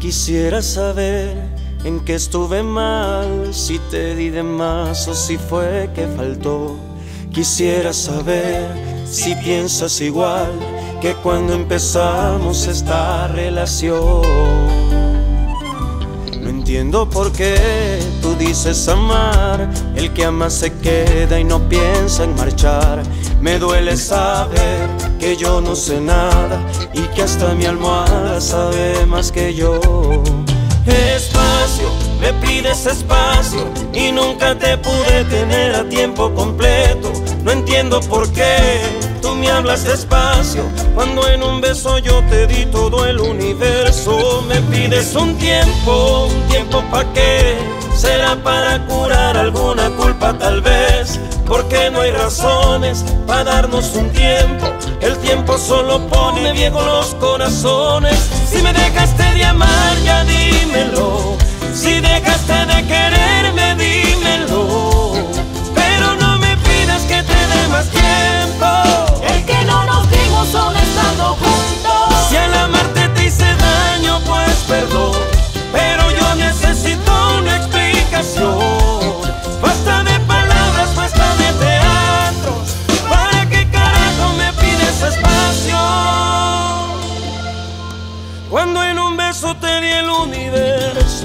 Quisiera saber en qué estuve mal, si te di de más o si fue que faltó. Quisiera saber si piensas igual que cuando empezamos esta relación. No entiendo por qué tú dices amar, el que ama se queda y no piensa en marchar. Me duele saber que yo no sé nada y que hasta mi almohada sabe más que yo. Espacio, me pides espacio y nunca te pude tener a tiempo completo. No entiendo por qué tú me hablas despacio cuando en un beso yo te di todo el universo. Me pides un tiempo ¿pa' qué? ¿Será para curar alguna culpa tal vez? Porque no hay razones para darnos un tiempo. El tiempo solo pone viejos los corazones. Si me dejaste de amar, ya dímelo. Si dejaste de quererme, dímelo. Pero no me pidas que te dé más tiempo. El que no nos dimos solo estando juntos. Si al amarte te hice daño, pues perdón. Pero yo necesito una explicación. Basta de palabras, basta de teatros. ¿Para qué carajo me pides espacio? Cuando en un beso te di el universo.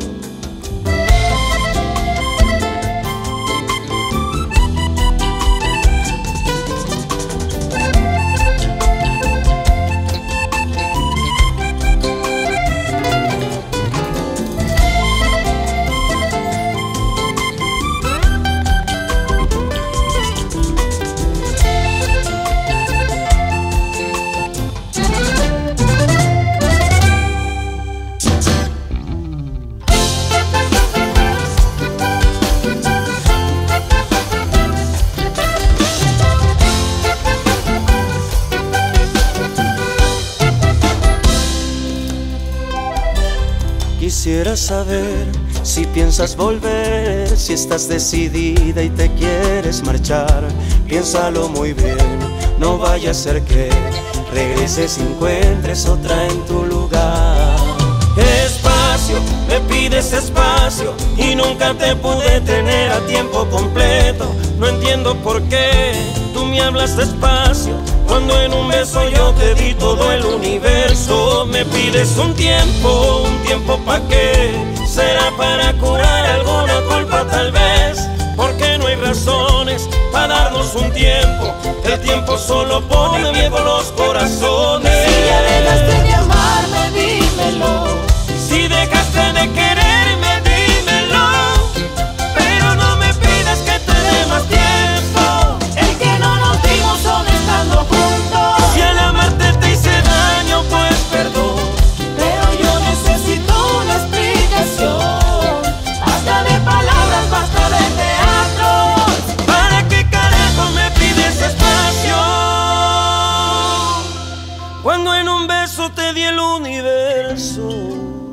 Quisiera saber si piensas volver, si estás decidida y te quieres marchar. Piénsalo muy bien, no vaya a ser que regreses y encuentres otra en tu lugar. Espacio, me pides espacio y nunca te pude tener a tiempo completo. No entiendo por qué tú me hablas despacio cuando en un beso yo te di todo el universo. Me pides un tiempo ¿pa' qué? ¿Será para curar alguna culpa tal vez? Porque no hay razones para darnos un tiempo. El tiempo solo pone viejos los corazones. Si ya dejaste de amarme, dímelo. Si dejaste de quererme, dímelo. Pero no me pidas que te dé más tiempo. El que no nos dimos solo estando juntos. Si al amarte te hice daño, pues perdón. Pero yo necesito una explicación. Basta de palabras, basta de teatros. ¿Para qué carajo me pides espacio? Cuando en un beso te di el universo.